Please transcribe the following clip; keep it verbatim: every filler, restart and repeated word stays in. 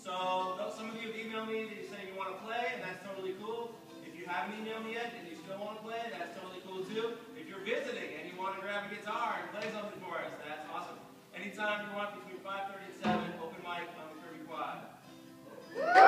So some of you have emailed me that you're saying you want to play, and that's totally cool. If you haven't emailed me yet and you still want to play, that's totally cool too. If you're visiting and you want to grab a guitar and play something for us, that's awesome. Anytime you want between five thirty and seven, open mic on the Kirby Quad.